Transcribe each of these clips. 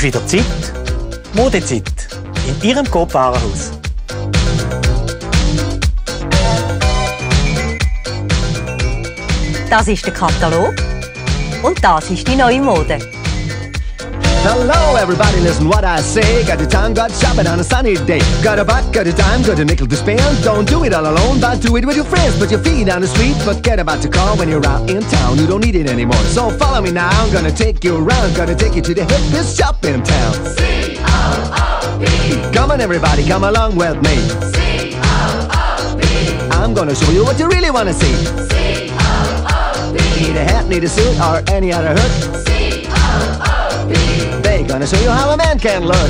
ist wieder Zeit, Modezeit, in Ihrem Coop-Warenhaus. Das ist der Katalog und das ist die neue Mode. Hello everybody, listen what I say. Got the time, got shopping on a sunny day. Got a buck, got a dime, got a nickel to spend. Don't do it all alone, but do it with your friends. Put your feet on the street, forget about the car when you're out in town. You don't need it anymore, so follow me now. I'm gonna take you around, gonna take you to the hippest shop in town. C-O-O-P. Come on everybody, come along with me. C-O-O-P. I'm gonna show you what you really wanna see. C-O-O-P. Need a hat, need a suit, or any other hood. They're gonna show you how a man can look.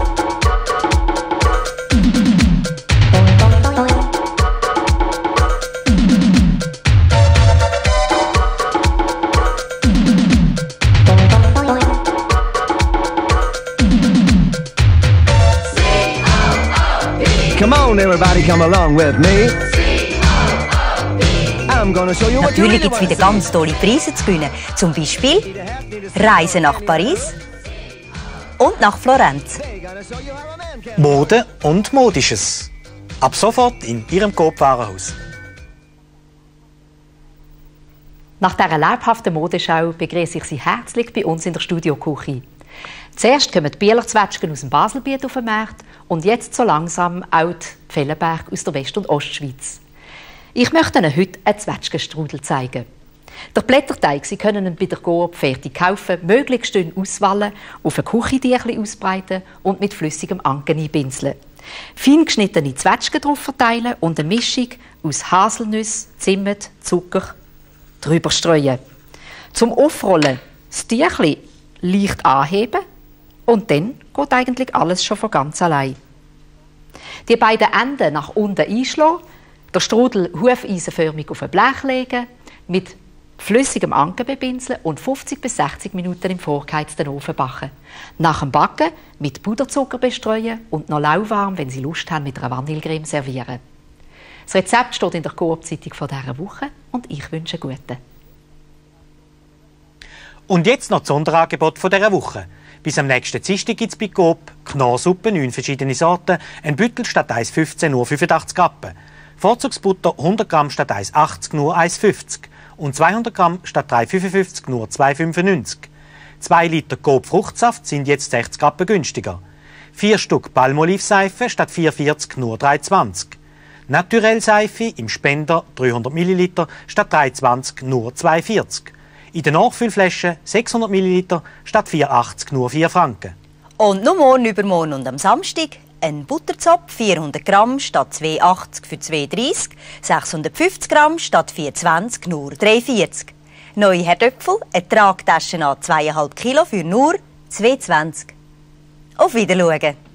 Come on everybody, come along with me. I'm gonna show you what you really Natürlich gibt es wieder ganz tolle Preise zu gewinnen. Zum Beispiel Reisen nach Paris und nach Florenz. Mode und Modisches. Ab sofort in Ihrem Coop-Warenhaus. Nach dieser lebhaften Modeschau begrüße ich Sie herzlich bei uns in der Studioküche. Zuerst kommen die Bieler Zwetschgen aus dem Baselbiet auf den Markt und jetzt so langsam auch die Pfellenberg aus der West- und Ostschweiz. Ich möchte Ihnen heute einen Zwetschgenstrudel zeigen. Der Blätterteig, Sie können ihn bei der Coop fertig kaufen, möglichst dünn auswählen, auf ein Küchendiechli ausbreiten und mit flüssigem Anken einpinseln. Fein geschnittene Zwetschgen drauf verteilen und eine Mischung aus Haselnüsse, Zimt, Zucker drüber streuen. Zum Aufrollen das Diechli leicht anheben und dann geht eigentlich alles schon von ganz allein. Die beiden Enden nach unten einschlagen, der Strudel hufeisenförmig auf ein Blech legen, mit flüssigem Anken bepinseln und 50 bis 60 Minuten im vorgeheizten Ofen backen. Nach dem Backen mit Puderzucker bestreuen und noch lauwarm, wenn Sie Lust haben, mit einer Vanillecreme servieren. Das Rezept steht in der Coop-Zeitung von dieser Woche und ich wünsche einen guten. Und jetzt noch das Sonderangebot von dieser Woche. Bis am nächsten Dienstag gibt es bei Coop Knorrsuppe, 9 verschiedene Sorten, ein Büttel statt 1,15 nur 85 Rappen. Vorzugsbutter 100 Gramm statt 1,80 nur 1,50 und 200 Gramm statt 3,55 nur 2,95. 2 Liter Coop Fruchtsaft sind jetzt 60 Rappen günstiger. 4 Stück Palmolivseife statt 4,40 nur 3,20. Naturell-Seife im Spender 300 ml statt 3,20 nur 2,40. In der Nachfüllflasche 600 ml statt 4,80 nur 4 Franken. Und noch morgen, übermorgen und am Samstag ein Butterzopf 400 Gramm statt 2,80 für 2,30, 650 Gramm statt 4,20 nur 3,40. Neue Herdöpfel, eine Tragtasche an 2,5 Kilo für nur 2,20. Auf Wiedersehen!